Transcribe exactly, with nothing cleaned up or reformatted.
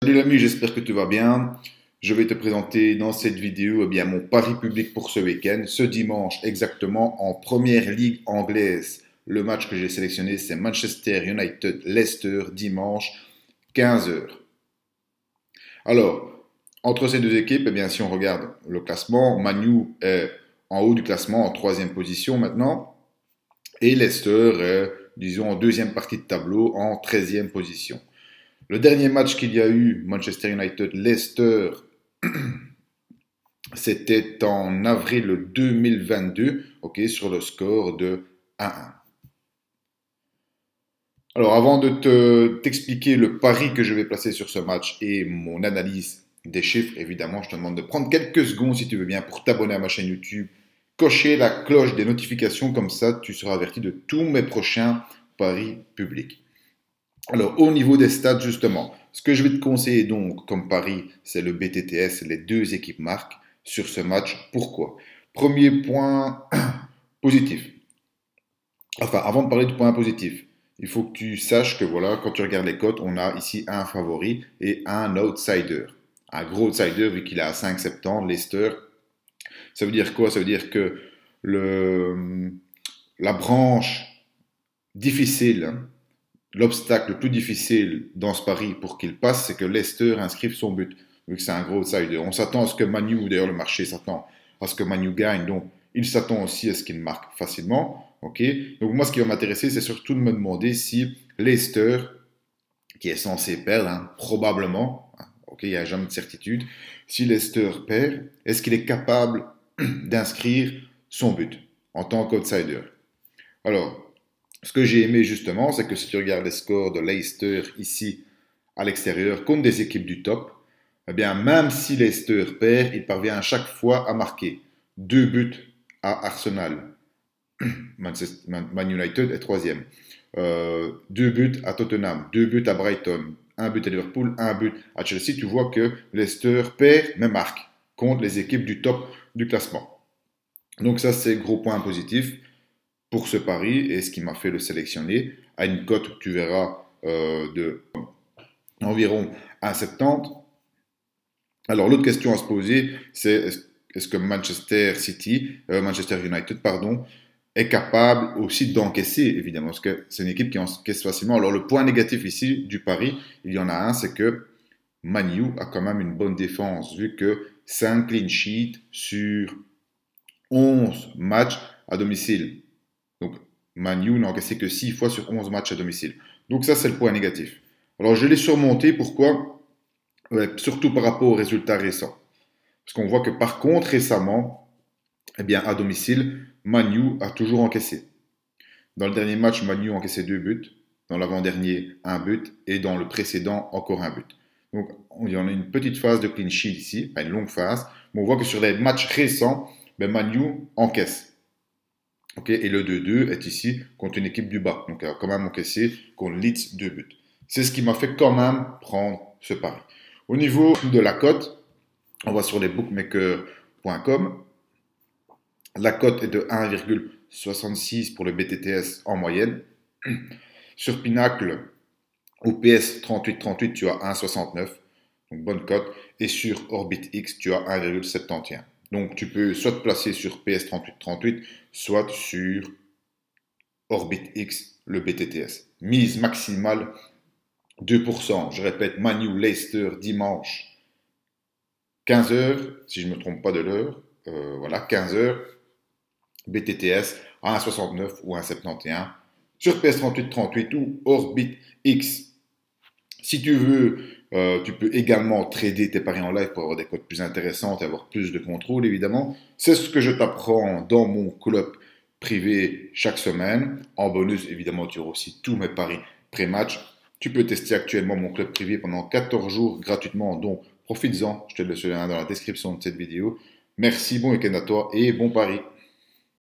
Salut l'ami, j'espère que tu vas bien. Je vais te présenter dans cette vidéo eh bien, mon pari public pour ce week-end, ce dimanche exactement en première ligue anglaise. Le match que j'ai sélectionné, c'est Manchester United-Leicester, dimanche quinze heures. Alors, entre ces deux équipes, eh bien, si on regarde le classement, Man U est en haut du classement, en troisième position maintenant, et Leicester est, disons, en deuxième partie de tableau, en treizième position. Le dernier match qu'il y a eu, Manchester United-Leicester, c'était en avril deux mille vingt-deux, ok, sur le score de un à un. Alors, avant de te, t'expliquer le pari que je vais placer sur ce match et mon analyse des chiffres, évidemment, je te demande de prendre quelques secondes, si tu veux bien, pour t'abonner à ma chaîne YouTube, cocher la cloche des notifications, comme ça, tu seras averti de tous mes prochains paris publics. Alors, au niveau des stats, justement, ce que je vais te conseiller donc comme pari, c'est le B T T S, les deux équipes marquent sur ce match. Pourquoi? Premier point positif. Enfin, avant de parler du point positif, il faut que tu saches que voilà, quand tu regardes les cotes, on a ici un favori et un outsider. Un gros outsider, vu qu'il est à cinq virgule soixante-dix, Leicester. Ça veut dire quoi? Ça veut dire que le, la branche difficile, hein, l'obstacle le plus difficile dans ce pari pour qu'il passe, c'est que Leicester inscrive son but, vu que c'est un gros outsider. On s'attend à ce que Man U, d'ailleurs le marché s'attend à ce que Man U gagne, donc il s'attend aussi à ce qu'il marque facilement. Okay, donc moi, ce qui va m'intéresser, c'est surtout de me demander si Leicester, qui est censé perdre, hein, probablement, hein, ok, il n'y a jamais de certitude, si Leicester perd, est-ce qu'il est capable d'inscrire son but en tant qu'outsider? Alors, ce que j'ai aimé justement, c'est que si tu regardes les scores de Leicester ici à l'extérieur contre des équipes du top, eh bien même si Leicester perd, il parvient à chaque fois à marquer deux buts à Arsenal. Manchester, Man United est troisième. Euh, deux buts à Tottenham, deux buts à Brighton, un but à Liverpool, un but à Chelsea. Tu vois que Leicester perd mais marque contre les équipes du top du classement. Donc ça, c'est gros point positif pour ce pari et ce qui m'a fait le sélectionner à une cote, tu verras, euh, de environ un virgule soixante-dix. Alors l'autre question à se poser, c'est est-ce que Manchester City, euh, Manchester United, pardon, est capable aussi d'encaisser, évidemment, parce que c'est une équipe qui encaisse facilement. Alors le point négatif ici du pari, il y en a un, c'est que Man U a quand même une bonne défense, vu que cinq clean sheets sur onze matchs à domicile. Donc, Man U n'a encaissé que six fois sur onze matchs à domicile. Donc ça, c'est le point négatif. Alors, je l'ai surmonté. Pourquoi? Ouais, surtout par rapport aux résultats récents. Parce qu'on voit que par contre, récemment, eh bien, à domicile, Man U a toujours encaissé. Dans le dernier match, Man U a encaissé deux buts. Dans l'avant-dernier, un but. Et dans le précédent, encore un but. Donc, il y en a une petite phase de clean sheet ici, pas une longue phase. Mais on voit que sur les matchs récents, ben, Man U encaisse. Okay, et le deux deux est ici contre une équipe du bas. Donc, elle a quand même encaissé contre Leeds deux buts. C'est ce qui m'a fait quand même prendre ce pari. Au niveau de la cote, on va sur les bookmakers point com. La cote est de un virgule soixante-six pour le B T T S en moyenne. Sur Pinacle, au P S trente-huit trente-huit, tu as un virgule soixante-neuf. Donc, bonne cote. Et sur OrbitX, tu as un virgule soixante et onze. Donc, tu peux soit te placer sur P S trente-huit trente-huit, soit sur OrbitX, le B T T S. Mise maximale deux pour cent. Je répète, Man U Leicester dimanche quinze heures, si je ne me trompe pas de l'heure. Euh, voilà, quinze heures. B T T S à un virgule soixante-neuf ou un virgule soixante et onze. Sur P S trente-huit trente-huit ou OrbitX. Si tu veux, euh, tu peux également trader tes paris en live pour avoir des cotes plus intéressantes et avoir plus de contrôle, évidemment. C'est ce que je t'apprends dans mon club privé chaque semaine. En bonus, évidemment, tu auras aussi tous mes paris pré-match. Tu peux tester actuellement mon club privé pendant quatorze jours gratuitement, donc profites-en. Je te laisse le lien dans la description de cette vidéo. Merci, bon week-end à toi et bon pari.